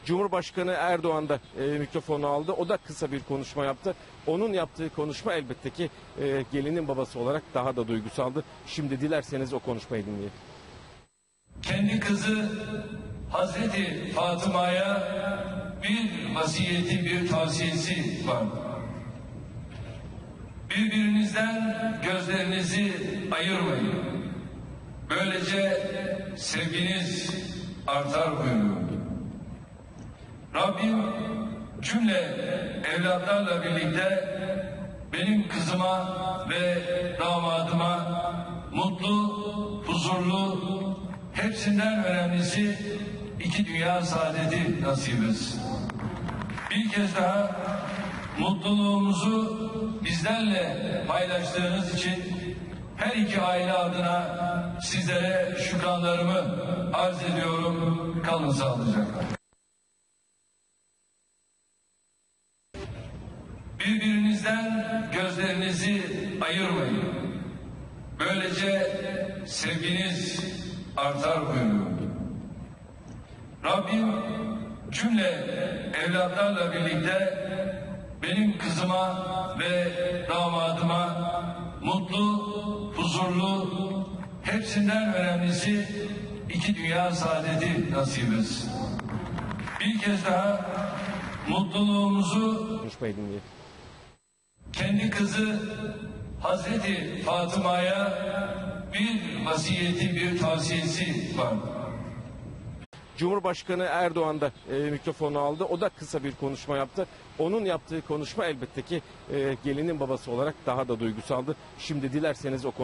Cumhurbaşkanı Erdoğan da mikrofonu aldı. O da kısa bir konuşma yaptı. Onun yaptığı konuşma elbette ki gelinin babası olarak daha da duygusaldı. Şimdi dilerseniz o konuşmayı dinleyelim. Kendi kızı Hazreti Fatıma'ya bir vasiyeti, bir tavsiyesi var. Birbirinizden gözlerinizi ayırmayın. Böylece sevginiz artar buyuruyor. Rabbim cümle evlatlarla birlikte benim kızıma ve damadıma mutlu, huzurlu, hepsinden önemlisi iki dünya saadeti nasip etsin. Bir kez daha mutluluğumuzu bizlerle paylaştığınız için her iki aile adına sizlere şükranlarımı arz ediyorum. Kalın sağlıcakla. Birbirinizden gözlerinizi ayırmayın. Böylece sevginiz artar buyuruyor. Rabbim cümle evlatlarla birlikte benim kızıma ve damadıma mutlu, huzurlu, hepsinden önemlisi iki dünya saadeti nasip etsin. Bir kez daha mutluluğumuzu Konuşmayı dinleyelim. kendi kızı Hazreti Fatıma'ya bir vasiyeti, bir tavsiyesi var. Cumhurbaşkanı Erdoğan da mikrofonu aldı. O da kısa bir konuşma yaptı. Onun yaptığı konuşma elbette ki gelinin babası olarak daha da duygusaldı. Şimdi dilerseniz o